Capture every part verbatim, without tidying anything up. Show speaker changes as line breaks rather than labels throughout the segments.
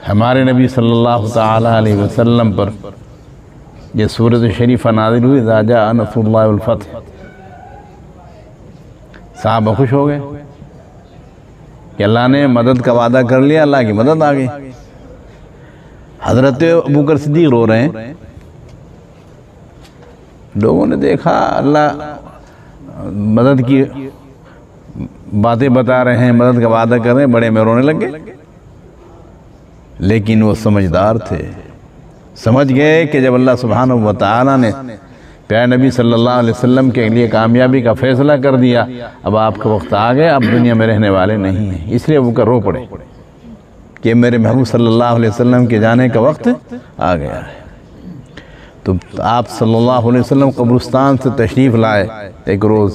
हमारे नबी सल्लल्लाहु ताला अलैहि वसल्लम पर ये सूरत शरीफ नाज़िल हुई, इज़ा जाअ नस्रुल्लाहि वल फ़त्ह। साहब खुश हो गए कि अल्लाह ने मदद का वादा कर लिया, अल्लाह की मदद आ गई। हज़रत अबू बकर सिद्दीक़ रो रहे हैं। लोगों ने देखा अल्लाह मदद की बातें बता रहे हैं, मदद का वादा कर रहे हैं, बड़े में रोने लगे। लेकिन वो समझदार थे, समझ गए कि जब अल्लाह सुब्हानहू व तआला ने प्यारे नबी सल्लल्लाहु अलैहि वसल्लम के लिए कामयाबी का फैसला कर दिया, अब आपका वक्त आ गया, अब दुनिया में रहने वाले नहीं हैं। इसलिए वो कर रो पड़े कि मेरे महबूब सल्लल्लाहु अलैहि वसल्लम के जाने का वक्त आ गया है। तो आप सल्लल्लाहु अलैहि वसल्लम कब्रिस्तान से तशरीफ़ लाए। एक रोज़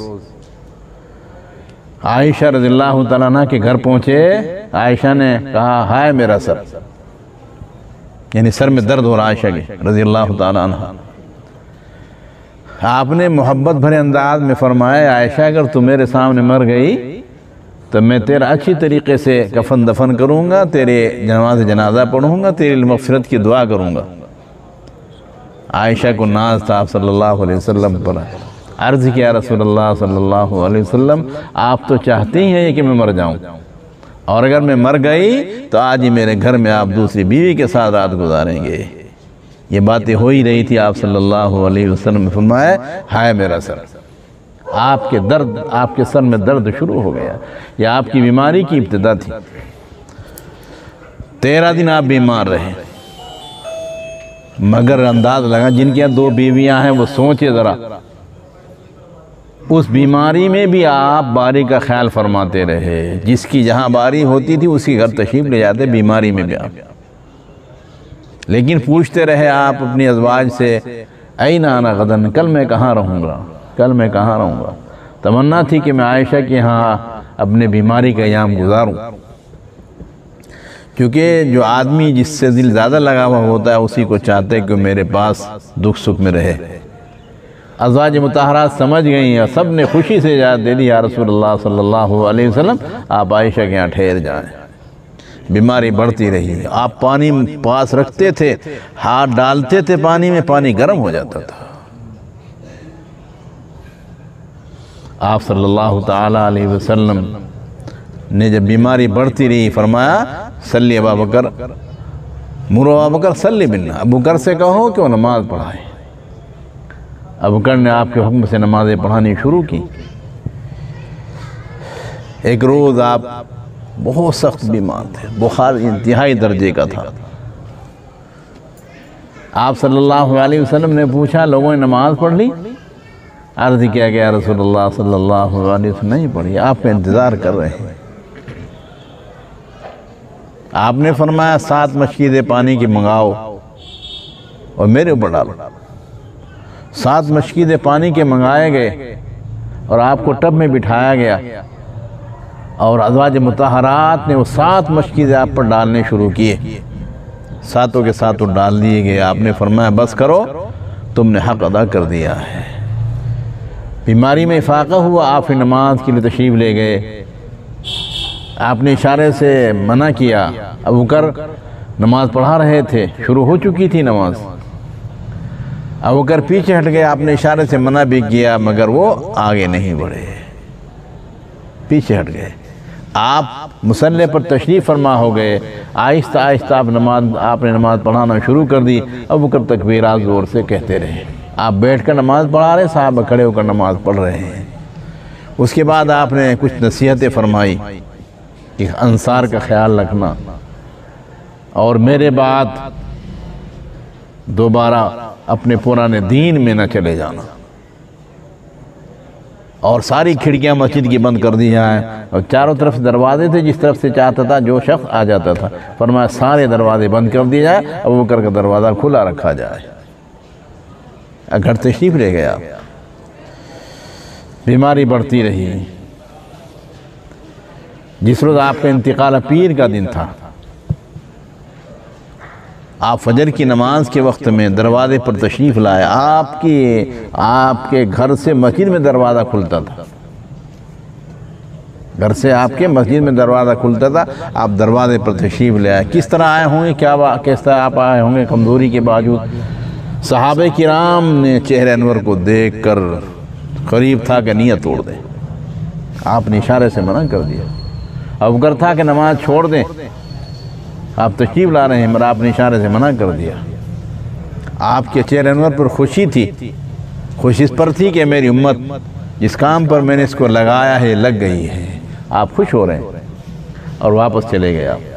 आयशा रज़ियल्लाहु तआला अन्हा के घर पहुँचे। आयशा ने कहा, हाय मेरा सर, यानी सर में दर्द हो रहा आयशा के रज़ियल्लाहु तआला अन्हा। आपने मोहब्बत भरे अंदाज में फरमाया, आयशा अगर तू मेरे सामने मर गई तो मैं तेरा अच्छी तरीके से कफन दफन करूँगा, तेरे नमाज़ जनाजा पढ़ूँगा, तेरी मग़फ़िरत की दुआ करूँगा। आयशा को नाज था आप सल्लल्लाहु अलैहि वसल्लम पर। अर्ज़ किया, रसूलुल्लाह सल्लल्लाहु अलैहि वसल्लम आप तो चाहते ही हैं कि मैं मर जाऊँ, और अगर मैं मर गई तो आज ही मेरे घर में आप दूसरी बीवी के साथ रात गुजारेंगे। ये बातें हो ही रही थी। आप सल्लल्लाहु अलैहि वसल्लम ने फरमाया, हाय मेरा सर, आपके दर्द, आपके सर में दर्द शुरू हो गया। यह आपकी बीमारी की इब्तिदा थी। तेरह दिन आप बीमार रहे, मगर अंदाज लगा जिनके यहाँ दो बीवियां हैं वो सोचे ज़रा, उस बीमारी में भी आप बारी का ख्याल फरमाते रहे। जिसकी जहाँ बारी होती थी उसकी घर तशरीफ़ ले जाते, बीमारी में भी आप। लेकिन पूछते रहे आप अपनी अज़वाज से, ऐना अना गदन, कल मैं कहाँ रहूँगा, कल मैं कहाँ रहूँगा। तमन्ना थी कि मैं आयशा के यहाँ अपने बीमारी का अयाम गुजारूँ, क्योंकि जो आदमी जिससे दिल ज़्यादा लगा हुआ होता है उसी को चाहते कि मेरे पास दुख सुख में रहे। अज़वाज मुताहरात समझ गई हैं, सब ने खुशी से इजाज़त दे दी, या रसूलुल्लाह सल्लल्लाहु अलैहि वसल्लम आप आयशा के यहाँ ठहर जाएँ। बीमारी बढ़ती रही। आप पानी पास रखते थे, हाथ डालते थे पानी में, पानी गर्म हो जाता था। आप सल्लल्लाहु ताला अलैहि वसल्लम ने जब बीमारी बढ़ती रही फरमाया, सल्ली अबा बकर, मुरो अबा बकर सल्ली बिन्ना, अबू बकर से कहो कि वो नमाज पढ़ाए। अबू बकर ने आपके हुक्म से नमाज़ें पढ़ानी शुरू की। एक रोज़ आप बहुत सख्त बीमार थे, बुखार इंतहाई दर्जे का था। आप सल्लल्लाहु अलैहि वसल्लम ने पूछा, लोगों ने नमाज पढ़ ली? अर्ज़ किया गया, रसूलुल्लाह सल्लल्लाहु अलैहि वसल्लम नहीं पढ़ी, आपका इंतज़ार कर रहे हैं। आपने फरमाया, सात मशकीज़े पानी की मंगाओ और मेरे ऊपर डालो। सात मशकीज़े पानी के मंगाए गए और आपको टब में बिठाया गया, और अज़वाज मुताहरात ने वो सात मशकीज़े आप पर डालने शुरू किए। सातों के सातों डाल दिए गए। आपने फरमाया, बस करो, तुमने हक़ अदा कर दिया है। बीमारी में इफ़ाक़ा हुआ, आप नमाज के लिए तशरीफ़ ले गए। आपने इशारे से मना किया। अबू बकर नमाज पढ़ा रहे थे, शुरू हो चुकी थी नमाज। अबू बकर पीछे हट गए। आपने इशारे से मना भी किया, मगर वो आगे नहीं बढ़े, पीछे हट गए। आप मुसल्ले पर तशरीफ़ फरमा हो गए। आहिस्ता आहिस्ता आप नमाज आपने नमाज पढ़ाना शुरू कर दी। अबू बकर तकबीरात ज़ोर से कहते रहे। आप बैठकर नमाज पढ़ा रहे, साहब खड़े होकर नमाज पढ़ रहे हैं। उसके बाद आपने कुछ नसीहतें फरमाई कि अंसार का ख्याल रखना, और मेरे बाद दोबारा अपने पुराने दीन में न चले जाना, और सारी खिड़कियां मस्जिद की बंद कर दी जाएं, और चारों तरफ दरवाजे थे, जिस तरफ से चाहता था जो शख्स आ जाता था, फरमाया सारे दरवाजे बंद कर दिए जाए, अबू बकर का दरवाज़ा खुला रखा जाए। घर तशरीफ़ ले गया। बीमारी बढ़ती रही। जिस रोज़ आपका इंतकाल पीर का दिन था, आप फजर की नमाज के वक्त में दरवाजे पर तशरीफ़ लाए। आपकी आपके घर से मस्जिद में दरवाज़ा खुलता था। घर से आपके मस्जिद में दरवाज़ा खुलता था, आप दरवाजे पर तशरीफ़ ले आए। किस तरह आए होंगे, क्या किस तरह आप आए होंगे कमज़ोरी के बावजूद। सहाबे किराम ने चेहरे अनवर को देख कर करीब था कि नीयत तोड़ दें, आपने इशारे से मना कर दिया। अवगर था कि नमाज छोड़ दें, आप तशरीफ़ ला रहे हैं मगर आपने इशारे से मना कर दिया। आपके चेहरे अनवर पर खुशी थी, खुशी इस पर थी कि मेरी उम्मत जिस काम पर मैंने इसको लगाया है लग गई है। आप खुश हो रहे हैं और वापस चले गए। आप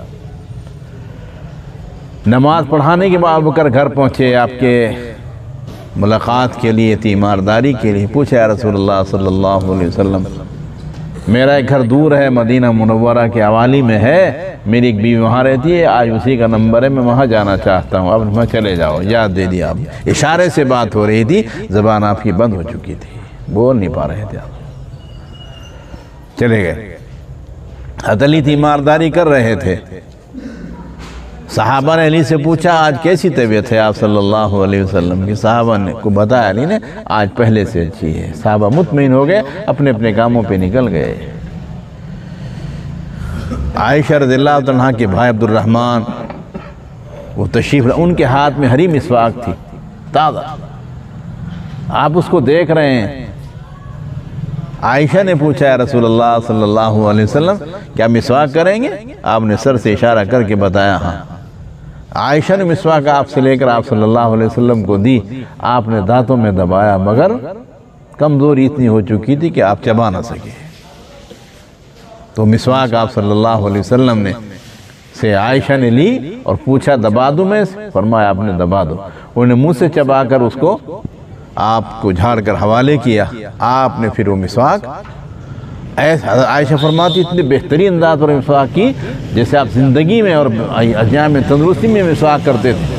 नमाज पढ़ाने के बाद बकर घर पहुँचे, आपके मुलाकात के लिए, तीमारदारी के लिए। पूछा या रसूलुल्लाह सल्लल्लाहु अलैहि वसल्लम, मेरा एक घर दूर है, मदीना मुनव्वरा के हवाली में है, मेरी एक बीवी वहाँ रहती है, आज उसी का नंबर है, मैं वहाँ जाना चाहता हूँ, अब मैं चले जाओ, याद दे दिया। आप इशारे से बात हो रही थी, ज़बान आपकी बंद हो चुकी थी, बोल नहीं पा रहे थे आप, चले गए। हतली तीमारदारी कर रहे थे। सहाबा ने अली से पूछा, आज कैसी तबीयत है आप सल्लल्लाहु अलैहि वसल्लम की। सहाबा ने को बताया, अली ने आज पहले से अच्छी है। सहाबा मुतमईन हो गए, अपने अपने कामों पे निकल गए। आयशा रज़ियल्लाहु अन्हा के भाई अब्दुर्रहमान वो तशरीफ, उनके हाथ में हरी मिसवाक थी ताज़ा, आप उसको देख रहे हैं। आयशा ने पूछा, या रसूलुल्लाह सल्लल्लाहु अलैहि वसल्लम क्या मिसवाक करेंगे? आपने सर से इशारा करके बताया हाँ। आयशा ने मिसवाक आपसे लेकर आप सल्लल्लाहु अलैहि वसल्लम को दी, आपने दांतों में दबाया मगर कमज़ोरी इतनी हो चुकी थी कि आप चबा ना सके। तो मिसवाक आप सल्लल्लाहु अलैहि वसल्लम ने से आयशा ने ली और पूछा दबा दूँ मैं? फरमाया आपने दबा दो। उन्होंने मुँह से चबा कर उसको आपको झाड़ कर हवाले किया। आपने फिर वो मिसवाक, आयशा फरमाती इतनी बेहतरीन अंदाज पर मिसवाक की जैसे आप ज़िंदगी में और अय्याम में तंदुरुस्ती में मिसवाक करते थे।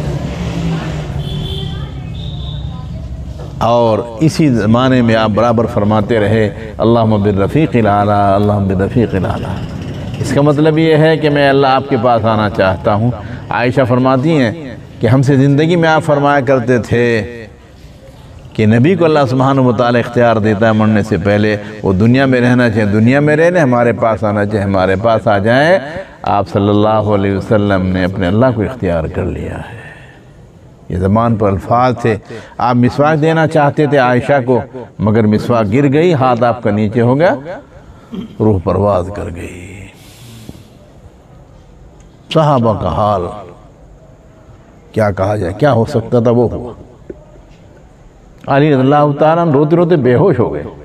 और इसी ज़माने में आप बराबर फरमाते रहे, अल्लाहुम्मा बिर्रफ़ीक़िल आला, अल्लाहुम्मा बिर्रफ़ीक़िल आला। इसका मतलब ये है कि मैं अल्लाह आपके पास आना चाहता हूँ। आयशा फरमाती हैं कि हमसे ज़िंदगी में आप फरमाया करते थे कि नबी को अल्लाह सुब्हानहू व तआला इख्तियार देता है मरने से पहले, वो दुनिया में रहना चाहिए, दुनिया में रहने, हमारे पास आना चाहिए, हमारे पास आ जाएं। आप सल्लल्लाहु अलैहि वसल्लम ने अपने अल्लाह को इख्तियार कर लिया है। ये ज़बान पर अल्फाज थे। आप मिसवाक देना चाहते थे आयशा को, मगर मिसवाक गिर गई, हाथ आपका नीचे हो गया, रूह परवाज कर गई। सहाबा का हाल क्या कहा जाए, क्या हो सकता था वो हुआ। अली रज़ियल्लाहु ताला रोते रोते बेहोश हो गए।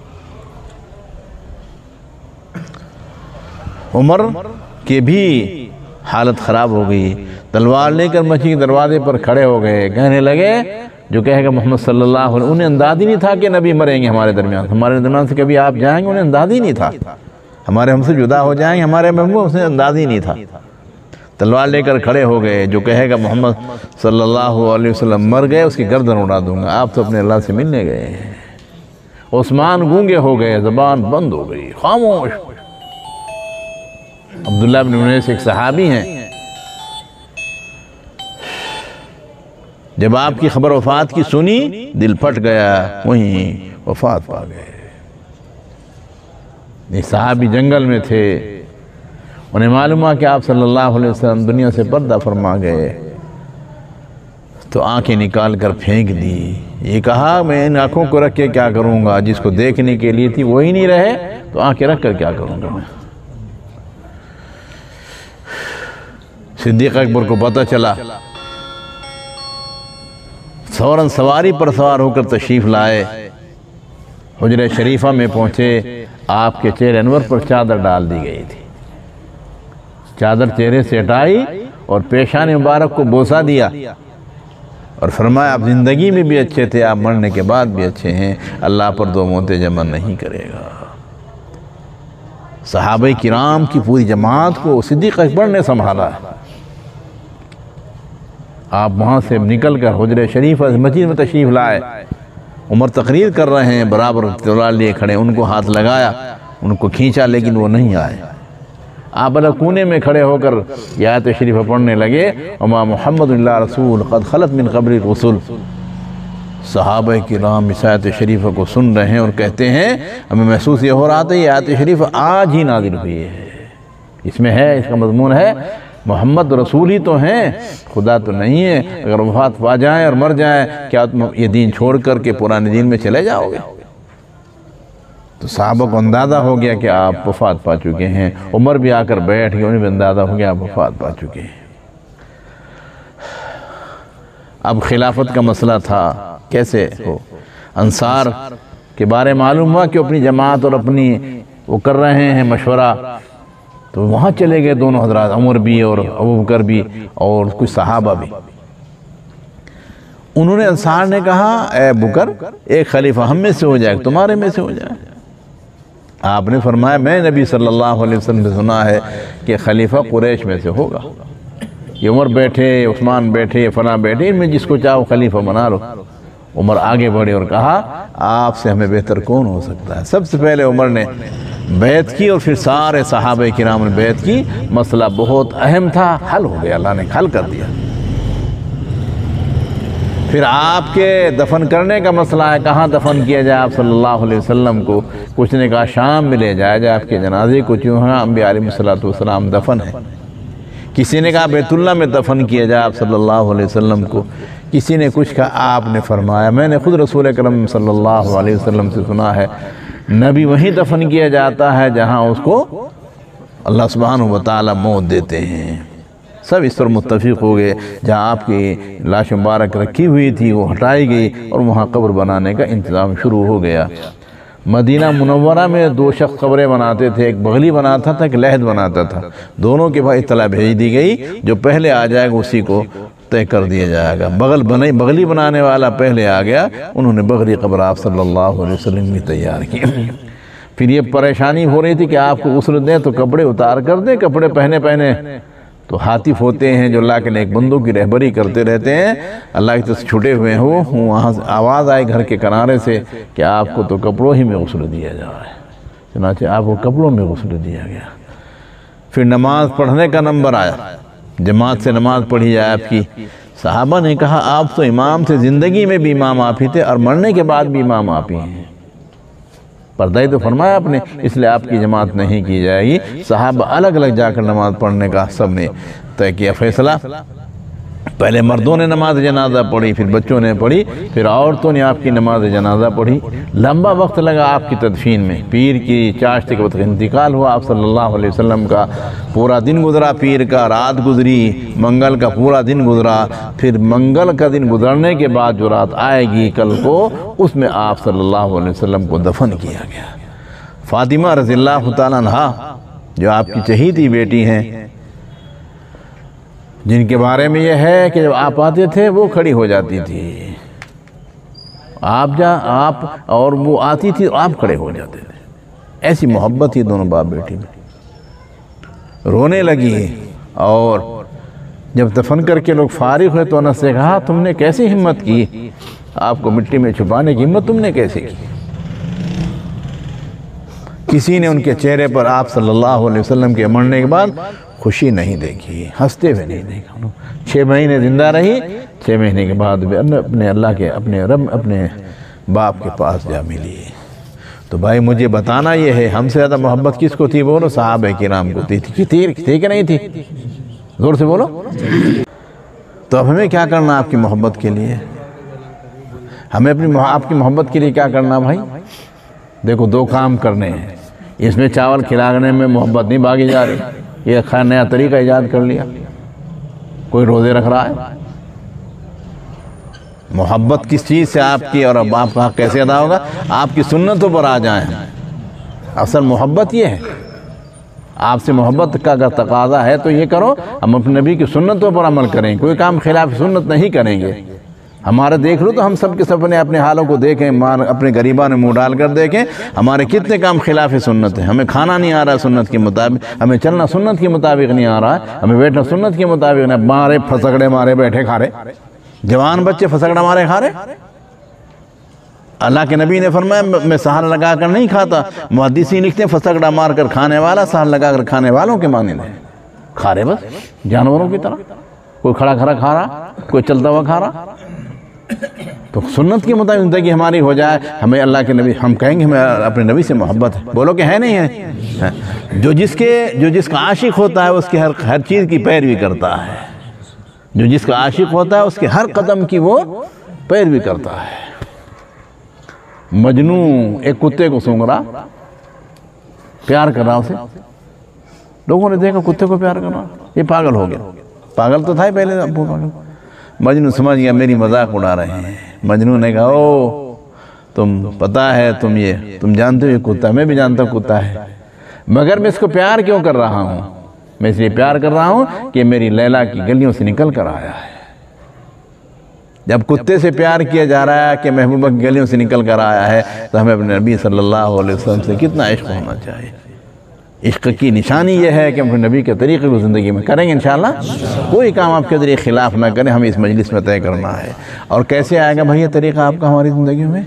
उमर के भी हालत ख़राब हो गई, तलवार लेकर मस्जिद के दरवाजे पर खड़े हो गए, कहने लगे जो कहेगा मोहम्मद सल्लल्लाहु अलैहि वसल्लम। उन्हें अंदाज़ ही नहीं था कि नबी मरेंगे हमारे दरमियान, हमारे दरमियान से कभी आप जाएंगे, उन्हें अंदाज़ ही नहीं था, हमारे हमसे जुदा हो जाएंगे, हमारे महबूब, उसे अंदाज़ ही नहीं था। तलवार लेकर खड़े हो गए, जो कहेगा मोहम्मद सल्लल्लाहु अलैहि वसल्लम मर गए उसकी गर्दन उड़ा दूंगा। आप तो अपने अल्लाह से मिलने गए। उस्मान गूंगे हो गए, ज़बान बंद हो गई, खामोश। अब्दुल्लाह बिन उनैस एक सहाबी हैं, जब आपकी खबर वफात की सुनी दिल फट गया, वहीं वफात पा गए। ये सहाबी जंगल में थे, उन्हें मालूम हुआ कि आप सल्लल्लाहु अलैहि वसल्लम दुनिया से पर्दा फरमा गए, तो आंखें निकाल कर फेंक दी। ये कहा मैं इन आँखों को रख के क्या करूँगा, जिसको देखने के लिए थी वही नहीं रहे तो आंखें रख कर क्या करूँगा मैं। सिद्दीक़ अकबर को पता चला, फौरन सवारी पर सवार होकर तशरीफ़ लाए, हुजरे शरीफा में पहुँचे। आपके चेहरे अनवर पर चादर डाल दी गई थी, चादर चेहरे से हटाई और पेशानी मुबारक को बोसा दिया और फरमाया आप ज़िंदगी में भी अच्छे थे, आप मरने के बाद भी अच्छे हैं, अल्लाह पर दो मौतें जमा नहीं करेगा। सहाबे किराम की पूरी जमात को सिद्दीक़ अकबर ने संभाला। आप वहाँ से निकल कर हुजरे शरीफ मस्जिद में तशरीफ़ लाए। उमर तकरीर कर रहे हैं, बराबर तलवार लिए खड़े, उनको हाथ लगाया, उनको खींचा, लेकिन वो नहीं आए। आप अलग कोने में खड़े होकर यह आयत शरीफ पढ़ने लगे, वमा मुहम्मदुन इल्ला रसूल क़द खलत मिन क़ब्लिही रुसूल सहाबा किराम इस आयत शरीफ को सुन रहे हैं और कहते हैं हमें महसूस ये हो रहा था ये आयत शरीफ आज ही नाज़िल हुई है। इसमें है, इसका मज़मून है मोहम्मद रसूल ही तो हैं, खुदा तो नहीं है। अगर वफात पा जाए और मर जाए, क्या तुम ये दीन छोड़ कर के पुराने दीन में चले जाओगे? तो साहबा को अंदाज़ा हो गया कि आप वफात पा चुके हैं। उमर भी आकर बैठ गए, उन्हें भी अंदाज़ा हो गया आप वफात पा चुके हैं। अब खिलाफत का मसला था कैसे हो। अंसार के बारे मालूम हुआ कि अपनी जमात और अपनी वो कर रहे हैं मशवरा, तो वहाँ चले गए दोनों हजरात, उमर भी और अबू बकर भी और कुछ सहाबा भी। उन्होंने अंसार ने कहा ए बुकर, एक खलीफा हम में से हो जाए, तुम्हारे में से हो जाए। आपने फरमाया मैं नबी सल्लल्लाहु अलैहि वसल्लम से सुना है कि खलीफा कुरैश में से होगा। ये उमर बैठे, उस्मान बैठे, फला बैठे, इनमें जिसको चाहो खलीफा बना लो। उमर आगे बढ़े और कहा आपसे हमें बेहतर कौन हो सकता है। सबसे पहले उमर ने बैत की और फिर सारे सहाबे किराम ने बैत की। मसला बहुत अहम था, हल हो गया, अल्लाह ने हल कर दिया। फिर आपके दफन करने का मसला है, कहाँ दफन किया जाए आप सल्लल्लाहु अलैहि वसल्लम को। कुछ ने कहा शाम में ले जाया जाए आपके जनाजे को, क्यों है अंबिया अलैहिस्सलातु वस्सलाम दफन है। किसी ने कहा बैतुल्लाह में दफन किया जाए आप सल्लल्लाहु अलैहि वसल्लम को। किसी ने कुछ कहा। आपने फरमाया मैंने खुद रसूल अकरम सल्लल्लाहु अलैहि वसल्लम से सुना है नबी वहीं दफन किया जाता है जहां उसको अल्लाह सुब्हानहू व तआला मौत देते हैं। सब इस पर मुत्तफिक हो गए। जहां आपकी लाश मुबारक रखी हुई थी वो हटाई गई और वहां कब्र बनाने का इंतज़ाम शुरू हो गया। मदीना मुनव्वरा में दो शख्स कब्रें बनाते थे, एक बगली बनाता था, एक लहद बनाता था। दोनों के भाई इत्तला भेज दी गई, जो पहले आ जाएगा उसी को तय कर दिया जाएगा। बगल बने बगली बनाने वाला पहले आ गया, उन्होंने बगली कब्र आप सल्लल्लाहु अलैहि वसल्लम की तैयार की। फिर ये परेशानी हो रही थी कि आपको गुस्ल दें तो कपड़े उतार कर दें, कपड़े पहने पहने तो हातिफ होते हैं जो अल्लाह के नेक बंदों की रहबरी करते रहते हैं, अल्लाह की तरफ से छुटे हुए हो। वहाँ से आवाज़ आई घर के किनारे से कि आपको तो कपड़ों ही में गुस्ल दिया जा रहा है। चुनांचे आपको कपड़ों में गुस्ल दिया गया। फिर नमाज पढ़ने का नंबर आया, जमात से नमाज पढ़ी जाए आपकी। साहबा ने कहा आप तो इमाम थे, ज़िंदगी में भी इमाम आप ही थे और मरने के बाद भी इमाम आप ही हैं। पर्दा ही तो फरमाया आपने, इसलिए आपकी जमात नहीं की जाएगी। साहब अलग अलग जाकर नमाज पढ़ने का सब ने तय किया फैसला। पहले मर्दों ने नमाज जनाजा पढ़ी, फिर बच्चों ने पढ़ी, फिर औरतों ने आपकी नमाज जनाजा पढ़ी। लंबा वक्त लगा आपकी तदफीन में। पीर की चाश्त के वक्त इंतकाल हुआ आप सल्लल्लाहु अलैहि वसल्लम का। पूरा दिन गुजरा, पीर का रात गुजरी, मंगल का पूरा दिन गुजरा। फिर मंगल का दिन गुजरने के बाद जो रात आएगी कल को, उसमें आप सल्लल्लाहु अलैहि वसल्लम को दफन किया गया। फातिमा रज़ियल्लाहु ताला अन्हा जो आपकी चहीती बेटी हैं, जिनके बारे में यह है कि जब आप आते थे वो खड़ी हो जाती थी, आप जा आप और वो आती थी आप खड़े हो जाते थे। ऐसी मोहब्बत थी दोनों बाप बेटी में। रोने लगी और जब दफन करके लोग फारिग हुए तो अनस से कहा तुमने कैसी हिम्मत की, आपको मिट्टी में छुपाने की हिम्मत तुमने कैसे की। किसी ने उनके चेहरे पर आप सल्लल्लाहु अलैहि वसल्लम के मरने के बाद खुशी नहीं देखी, हंसते हुए नहीं देखा। छः महीने जिंदा रही, छः महीने के बाद भी अपने अल्लाह के अपने रब अपने बाप के पास जा मिली। तो भाई मुझे बताना ये है हमसे ज़्यादा मोहब्बत किसको थी? बोलो सहाबा किराम को थी। थी थी थी कि नहीं थी? जोर से बोलो। तो अब हमें क्या करना आपकी मोहब्बत के लिए? हमें अपनी आपकी मोहब्बत के लिए क्या करना भाई? देखो दो काम करने हैं। इसमें चावल खिलाने में मोहब्बत नहीं भागी जा रही, ये खैर नया तरीका ईजाद कर लिया। कोई रोज़े रख रहा है, मोहब्बत किस चीज़ से आपकी और अब आपका हक कैसे अदा होगा? आपकी सुन्नतों पर आ जाएं। असल मोहब्बत ये है, आपसे मोहब्बत का अगर तकाजा है तो ये करो, हम अपने नबी की सुन्नतों पर अमल करें, कोई काम खिलाफ सुन्नत नहीं करेंगे। हमारे देख लो तो हम सब के सब ने अपने हालों को देखें, मार अपने गरीबा ने मुँह डाल कर देखें, हमारे कितने काम खिलाफ सुन्नत है। हमें खाना नहीं आ रहा है सुन्नत के मुताबिक, हमें चलना सुन्नत के मुताबिक नहीं आ रहा है, हमें बैठना सुन्नत के मुताबिक नहीं। मारे फसकड़े मारे बैठे खा रहे, जवान बच्चे फसकड़ा मारे खा रहे। अल्लाह के नबी ने फरमाया मैं सहर लगा कर नहीं खाता। मुहद्दिसीन लिखते हैं फसकड़ा मार कर खाने वाला सहर लगा कर खाने वालों के माने नहीं, खा रहे बस जानवरों की तरह। कोई खड़ा खड़ा खा रहा, कोई चलता हुआ खा रहा। तो सुन्नत के मुताबिक ज़िंदगी हमारी हो जाए, हमें अल्लाह के नबी, हम कहेंगे हमें अपने नबी से मोहब्बत है, बोलो कि है नहीं है, है। जो जिसके जो जिसका आशिक होता है उसकी हर हर चीज़ की पैरवी करता है, जो जिसका आशिक होता है उसके हर कदम की वो पैरवी करता है। मजनू एक कुत्ते को सूंघ रहा, प्यार कर रहा उसे, लोगों ने देखा कुत्ते को प्यार कर रहा, ये पागल हो गया, पागल तो था ही पहले, अब वो पागल। मजनू समझ गया मेरी मजाक उड़ा रहे हैं। मजनू ने कहा ओ तुम पता है, तुम ये तुम जानते हो ये कुत्ता, मैं भी जानता हूँ कुत्ता है, मगर मैं इसको प्यार क्यों कर रहा हूँ? मैं इसलिए प्यार कर रहा हूँ कि मेरी लैला की गलियों से निकल कर आया है। जब कुत्ते से प्यार किया जा रहा है कि महबूबा की गलियों से निकल कर आया है, तो हमें अपने नबी सल्लल्लाहु अलैहि वसल्लम से कितना इश्क होना चाहिए। इश्क की निशानी यह है कि हम अपने नबी के तरीक़े को ज़िंदगी में करेंगे इंशाअल्लाह। कोई काम आपके ज़रिए ख़िलाफ़ ना करें, हमें इस मजलिस में तय करना है। और कैसे आएगा भाई ये तरीक़ा आपका हमारी ज़िंदगी में?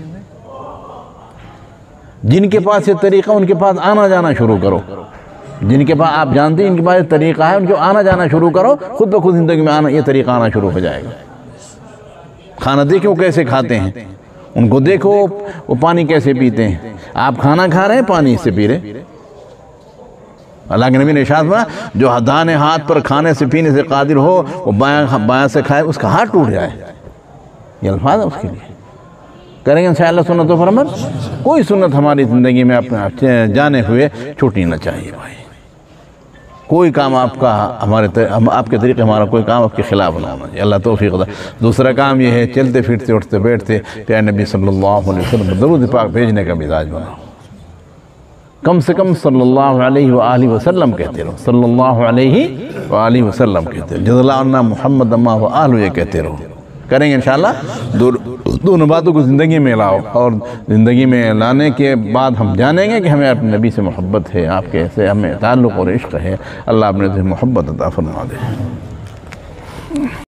जिनके पास ये तरीक़ा, उनके पास आना जाना शुरू करो। जिनके पास आप जानते हैं इनके पास ये तरीक़ा है, उनको आना जाना शुरू करो, खुद ब खुद ज़िंदगी में आना ये तरीक़ा आना शुरू हो जाएगा। खाना देखो वो कैसे खाते हैं, उनको देखो वो पानी कैसे पीते हैं। आप खाना खा रहे हैं, पानी से पी रहे। अल्लाह के नबी ने इरशाद फरमाया, जो दाने हाथ पर खाने से पीने से कादिर हो, वो बायां बायां से खाए उसका हाथ टूट जाए। ये अल्फाज है उसके लिए। करेंगे इंशाअल्लाह सुन्नत पर अमल। कोई सुन्नत हमारी ज़िंदगी में अपने जाने हुए छूटनी ना चाहिए भाई। कोई काम आपका हमारे तर, हम आपके तरीके हमारा कोई काम आपके खिलाफ ना होना चाहिए। अल्लाह तौफीक दे। दूसरा काम ये है, चलते फिरते उठते बैठते प्यारे नबी सल्लल्लाहु अलैहि वसल्लम दरूद पाक भेजने का मिजाज बनाओ। कम से कम सल्लल्लाहु अलैहि व आलिहि वसल्लम कहते रहो, सल्लल्लाहु अलैहि व आलिहि वसल्लम कहते रहो, जज़ल्लाहुन्ना मुहम्मद अम्मा व आलू ये कहते रहो। करेंगे इंशाअल्लाह। दो दोनों बातों को ज़िंदगी में लाओ, और ज़िंदगी में लाने के बाद हम जानेंगे कि हमें अपने नबी से मोहब्बत है, आपके से हमें ताल्लुक़ और इश्क़ है। अल्लाह अपने से मोहब्बत अता फरमा दे।